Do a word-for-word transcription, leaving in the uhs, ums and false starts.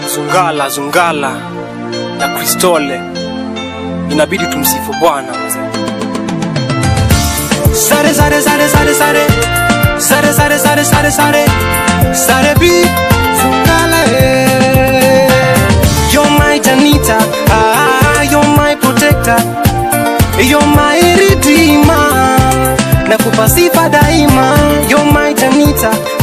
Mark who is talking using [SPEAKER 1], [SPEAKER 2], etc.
[SPEAKER 1] Zungala Zungala na Kristole, inabidi tumsifu Bwana. Sare sare sare sare sare sare sare sare sare sare sare bi Zungala, eh. You're my Janita, ah, you're my protector, you're my redeemer, nakupa sifa daima. You're my Janita,